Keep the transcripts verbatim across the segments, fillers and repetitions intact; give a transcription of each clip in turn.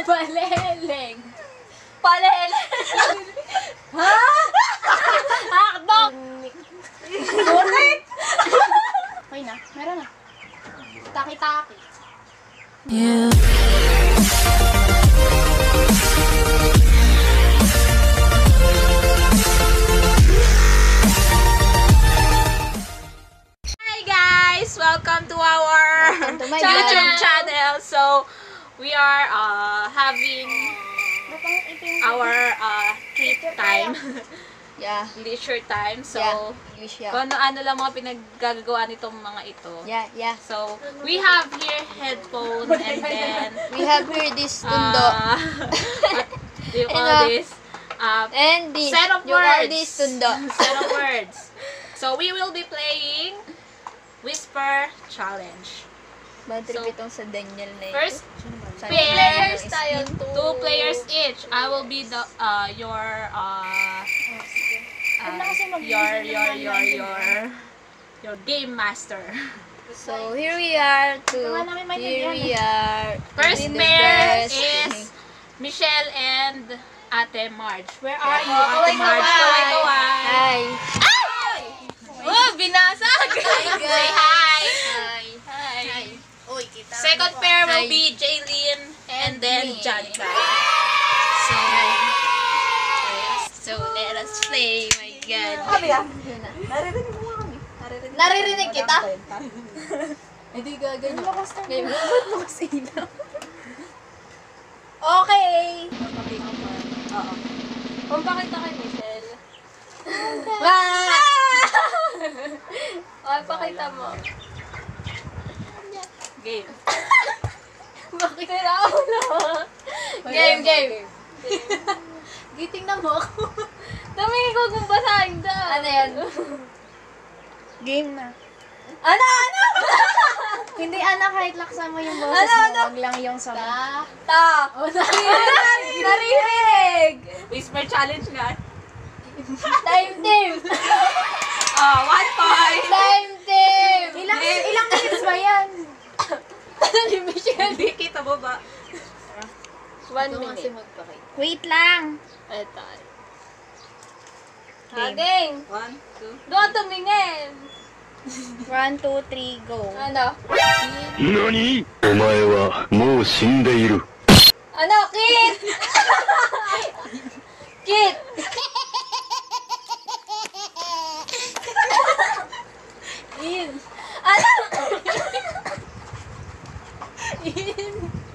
Paleleng. Paleleng. Ha? Akdok. Correct. Okay na, meron na. Taki-taki. Yeah. Welcome to our Welcome to my YouTube channel. channel. So, we are uh, having our uh, trip time. Yeah. Leisure time. So, Yeah. English, yeah. kung ano-ano lang mga pinaggagawa nitong mga ito. Yeah, yeah. So, we have here headphone and then We have here this tundo. uh, what do you call And, uh, this? Uh, and this. set of you call words. this tundo. Set of words. So, we will be playing Whisper Challenge. Bad trip So, itong sa Daniel na ito. First, Sana pair. players tayo. Two players each. I will be the uh your uh, uh your your your your your game master. So, here we are to, here we are. First in the pair best. is Michelle and Ate Marge. Where are you, Oh, Ate Marge? kaway, Kaway, Hi. Oh, binasag! Hi, guys. Say hi! Hi. Hi! Uy, kita. Second pair will Hi. be Jaylene and then me. Janica. So, so let us play. My God. Naririnig mo nga kami. Naririnig kita? Hindi gaganyan. Ngayon, ba't mo kasi ilaw? Okay. Oo. Pampakita kay Michelle. Ah! Ay, pakita mo. Game. Bakit na ulo? Game, game. Giting na mo ako. Tumingin ko kung basahin daw. Ano yan? Game na. Ano, ano? Hindi, anak, kahit laksan mo yung boses Ano, mo, ano? wag lang yung sa... Ta. Ta. O, naririnig. Naririnig. Whisper challenge nga. Time team. Oh, one point. Time team. Ilang, ilang minutes ba yan? Ano ni Michelle? Hindi kita mo ba? One minute. magpakita. Wait lang. Ito. Game. Game. One, two. Doon tumingin. One, two, three, go. Ano? 何お前はもう死んでいる。 Ano? Kit! Kit! In. Ano? In.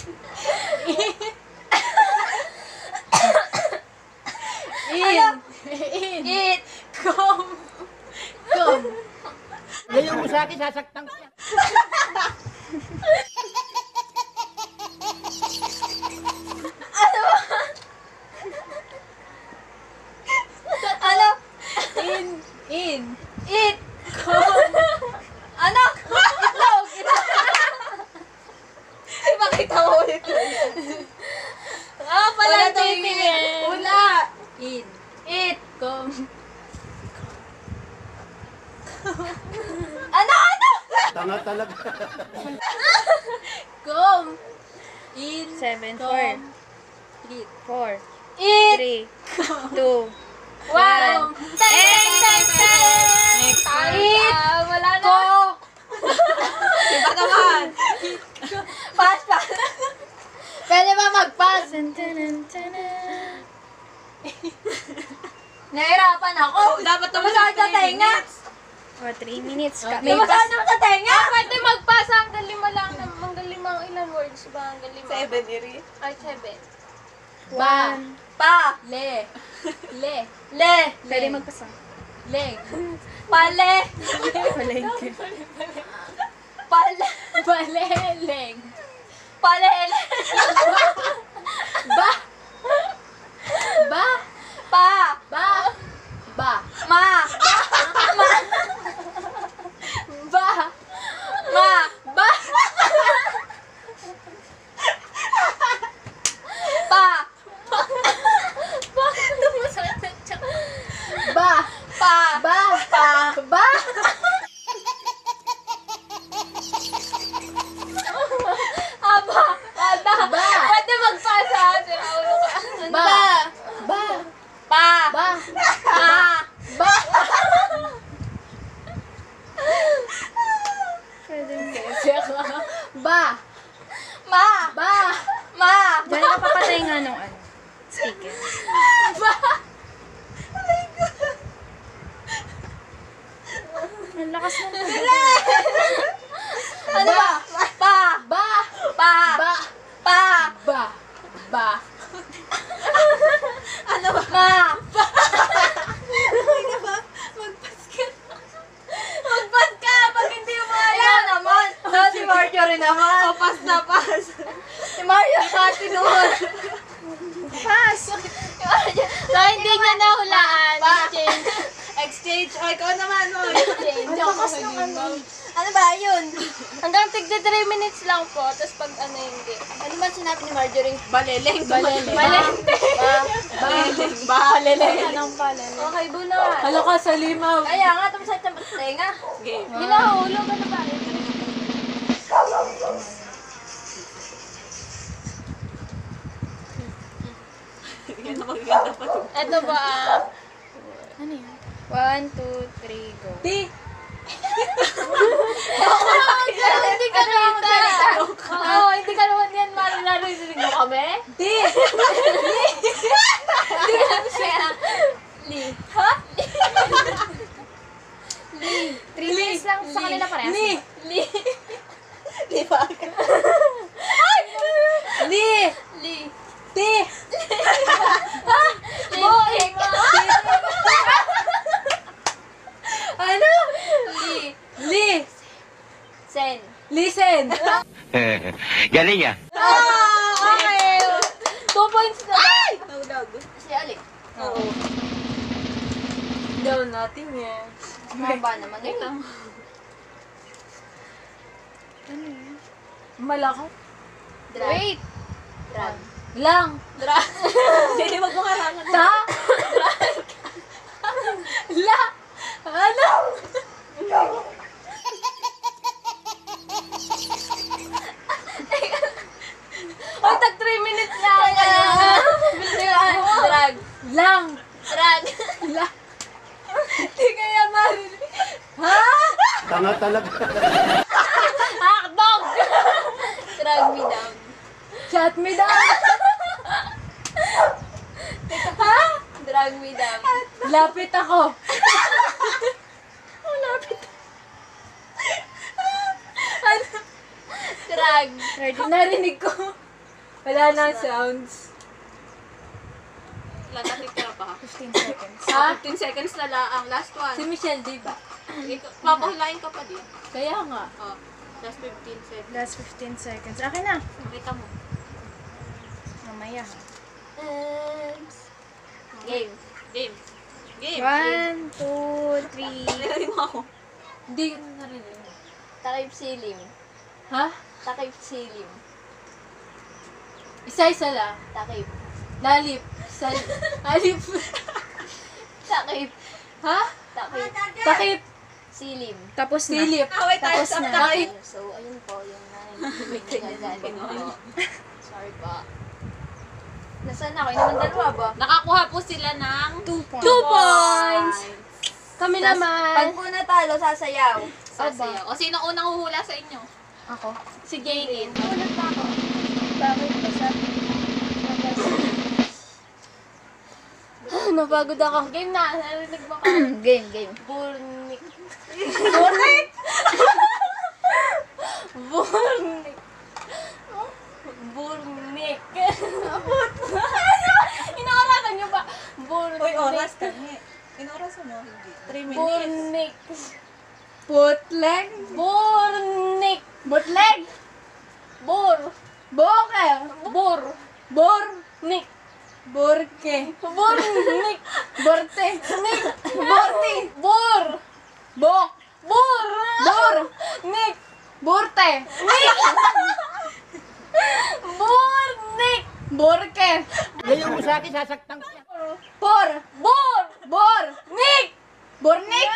In. In. In. Kit! Come. Come. Ngayon mo sa akin, sasaktan ko yan. Ano? In. In. It. Come. Ano? Itlog. Ipakita mo ulit. Ah, pala Wala tumingin. Wala. In. It. Come. Ano? Ano? Tanga talaga. Come. In. Seven, Come. four, Eat. four, Eat. three, two, One. Ten. Ten. Ten. Next Eat. Ah, wala na. Go. Iba naman. Pass, pass. Pwede ba mag-pass? Dun, dun, dun, dun, dun. Nahirapan ako. Oh, dapat naman Tumasakit sa three tenga. minutes. Oh, three minutes ka. May Tumasakit pass. naman sa tenga. Pwede magpasa hanggang lima lang. Hanggang limang ilan words ba? Hanggang lima? Seven, Iri. Ay, seven. One. Pa. Le. Le. Le. Pwede magpasa. Le. Pale. Palengke. Pale. Paleleng. Paleleng. Ba. Ba. Pa. Ba. Ba. Ma. Ma. Ba. Ma. Ba. Pa. Bakit tumasakit na tiyak? Ba. Pa. Ba. Pa. Ba. Aba. Ada. Ba. Pa! Ba. Pa! Ba. Pwede mo. Ba. Ma! Ba. Ma! Diyan ka papatay nga nung ano. Speaker. Ang lakas ng Ano ba? Pa! Ba. Pa! Ba. Pa! Ba. Ba. Ano ba? Ma! Magpas ka pag hindi mo alam. Ikaw naman. No, si Marjorie naman. O, pas na pas. Si Marjorie ka tinuhod. pass! So, hindi niya nahulaan. Exchange. Exchange. O, ikaw naman mo. Exchange. Ang lakas ng ano. Ano ba yun? Hanggang tigda three minutes lang po. Tapos pag ano hindi. Ano ba sinabi ni Marjorie? Baleleng. Baleleng. Malente. Baleleng. Anong pala? Okay, buna. Hala ka sa limaw. Kaya nga, tapos sa chambat tenga. Game. Ginahulog ka na ba? Ito ba? Ano yun? One, two, three, go. Di. Hindi ka naman salita. Oo, hindi ka naman yan marunarinig mo kami. Di. Hindi ka naman siya. Li. Ha? Three minutes lang sa kanila parehas. Ni. Li. Li ba? Li. Li. Di. Boy! Ano? Li. Li. Sen. Listen. Galing ah. Ah! Okay. Two points na ba? Tawag. Si Ali. Oo. No, nothing eh. Maba naman ito. Ano yun? Malaki. Drag. Wait! Drag. Lang. Drag. Hindi wag mo karangan. Ta. La. Ano? Oy, tag three minutes lang. Drag. Lang. Drag. La. Hindi kaya marinig. Ha? Tanga talaga. Hakdog. Drag me down. Shut me down. Ha? Drag me down. Lapit ako. Drag. Ready? Narinig ko. Wala na sounds. Ilan natin tira pa? fifteen seconds. Ha? fifteen seconds na lang ang last one. Si Michelle, di ba? Papahulain ka pa din. Kaya nga. Oh, last fifteen seconds. Last fifteen seconds. Akin na. Kita mo. Mamaya ha. Game. Game. Game. One, two, three. Nilagay mo ako. Hindi ko narinig. Takip silim. Ha? Takip silim. Isa-isa lang. Takip. Lalip. Sal Alip. Takip. Ha? Takip. Takip. Silim. Tapos na. Silip. Tapos na. Takip. So, ayun po, yung nine. Nagagaling po. Sorry po. Nasaan ako? Yung naman dalawa ba? Nakakuha po sila ng Two points. Two points. Kami Pag naman. po natalo, sasayaw. sasayaw. O sino unang huhula sa inyo? Ako. Si Gaylin. Ulat pa ako. Bakit ba sa... Napagod ako. Game na. Narinig mo ka. game, game. Burnik. Burnik. Burnik. Burnik. Inaarasan niyo ba? Burnik. Uy, oras kami. Inoras mo? Three minutes. Burnik. Bootleg. Burnik. Bootleg. Bur. Boker. Bur. Bor. Nik. Borke. Burnik. Borte. Nik. Borti. Bur. Bok. Bur. Bor. Nik. Borte. Burnik. Borke. Layo mo sa akin, sasaktan ko. Por. Bur. Bor. Nik. Bornik.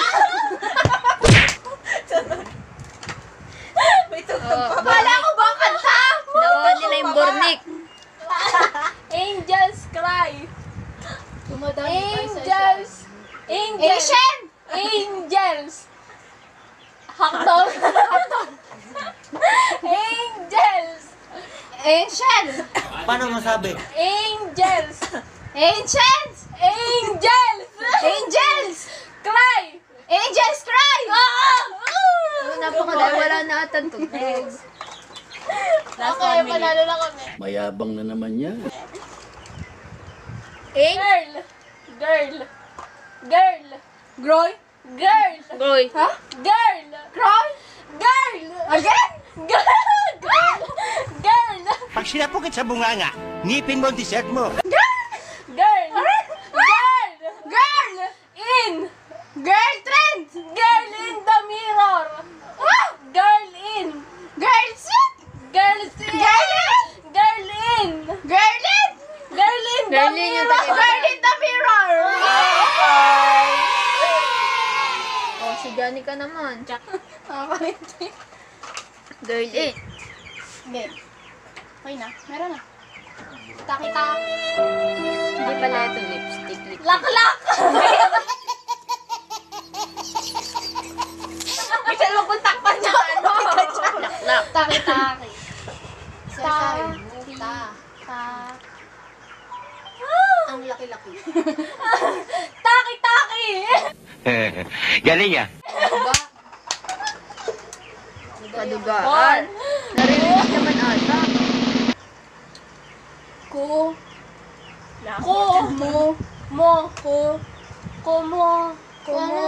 Wala ko bang kanta? Nakuha nila yung Bornik. Angels cry. Angels. Asian. Angels. Hotdog. Hotdog. Angels. Asian. Paano masabi? Angels. Ancients. Angels. Angels. Cry. Angels cry. Ah! Napakadami, wala na atang tubig. Last Okay, one minute. panalo na kami. Mayabang na naman yan. Girl. Girl. Girl. Groy. Girl. Goy. Ha? Girl. Groy. Girl. Again. Girl. Girl. Girl. Pag sinapukit sa bunganga, ngipin mo ang dessert mo. Girl. Girl. Girl. In. Girl trend. Girl in the mirror. Girl in. Girl sit. Girl in. Girl in. Girl in. Girl in. Girl in the Girl in yung mirror. taga- Girl in the mirror. Oh, si Johnny ka naman. Nakakaliti. Girl, eh. Game. Okay na. Meron na. Kita-kita. Hindi pala ito lipstick. lipstick. Laklak. Michelle, magpuntak pa niya. Ano? Laklak. Taki-taki. Ta. Ta. Ta. Ang laki-laki. Taki-taki. Galing ah. Diba? Kadugaan. Narinig naman ata. Ku. Ko. Mo. Mo. Ku. Kumo. Kumo.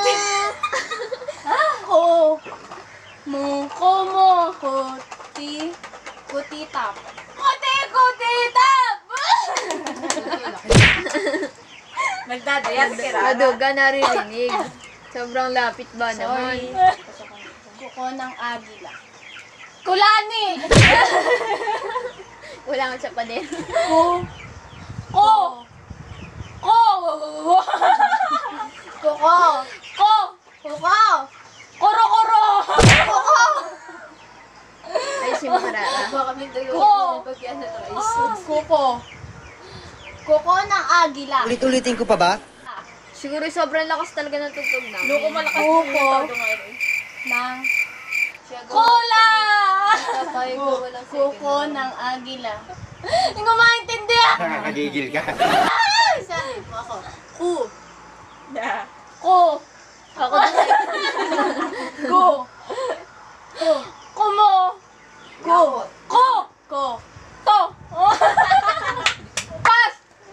Ku. Mo. Kumo. Kuti. Kutitap. Kuti, kuti, tap. Nagdadayas kira. Kaduga naririnig. Sobrang lapit ba naman? Sorry. Kuko ng agila. Kulani. Wala nga siya pa din. Ku. Ko. Ko. Kuko. Ko. Kuko. Kuro-kuro. Kuko. Ay, si Marara. Baka kami Ko. dalawa pagyan na rice. Kuko. Kuko ng agila. Ulit-ulitin ko pa ba? Siguro sobrang lakas talaga ng tugtog namin. Loko malakas Kuko. yung tawag ngayon. Ng Cola. Kuko ng agila. Hindi ko maintindihan. Nakakagigil ka. Isa mo ako. Ku. Ko. Ako din. Ku. Ku. Kumo. Ku. Ko. Ko. To. Pas.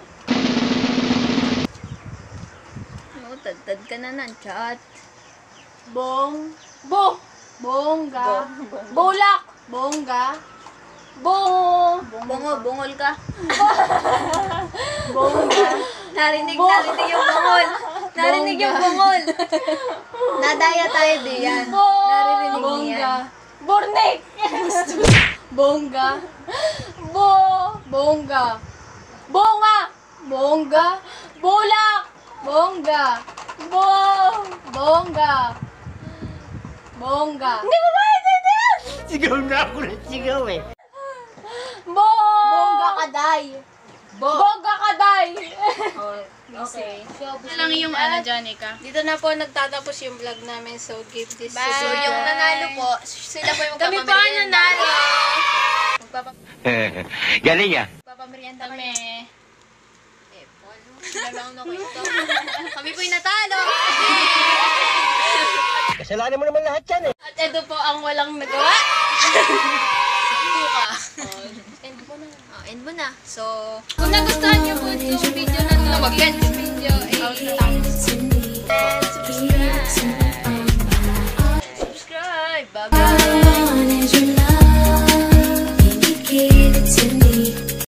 No, tad-tad ka na ng chat. Bong. Bo. Bongga. Bulak. Bongga. Bo. Bungo, bungol ka. Bongga. Narinig, narinig yung bungol. Narinig yung bungol. Nadaya tayo diyan. Bo. Naririnig niya Bongga. yan. Burnik. Bongga. Bo. Bongga. Bunga. Bongga. Bulak. Bongga. Bo. Bongga. Bongga. Hindi ko maintindihan. Sigaw na ako ng sigaw eh. Bo. Bongga kaday. Bongga kaday. Okay. Ito lang yung ano, Janica. Dito na po nagtatapos yung vlog namin. So, give this Bye. to So, yung nanalo po, sila po yung Kami pa ang nanalo. Galing ah. Magpapamerienda Kami. Nalawang na ko ito. Kami po yung natalo. Kasalanan mo naman lahat yan eh. At ito po ang walang nagawa. Buka. End mo na. Oh, end mo na. So, Kung nagustuhan niyo po yung video na to, mag-get video. Eh,